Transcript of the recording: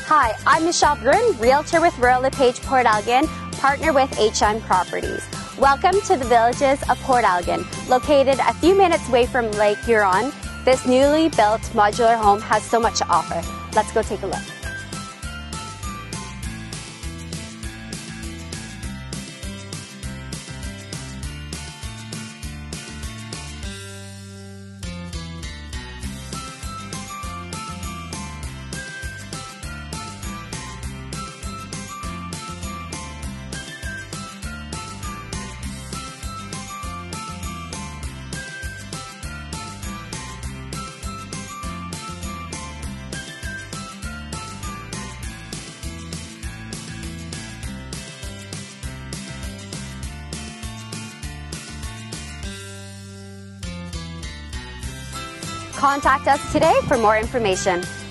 Hi, I'm Michelle Brun, Realtor with Royal LePage Port Elgin, partner with HM Properties. Welcome to the Villages of Port Elgin. Located a few minutes away from Lake Huron, this newly built modular home has so much to offer. Let's go take a look. Contact us today for more information.